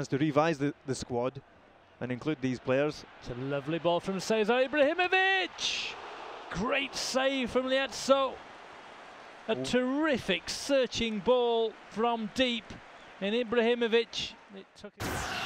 has to revise the squad and include these players. It's a lovely ball from Cesar Ibrahimovic. Great save from Iezzo. A terrific searching ball from deep, and Ibrahimovic. It took it.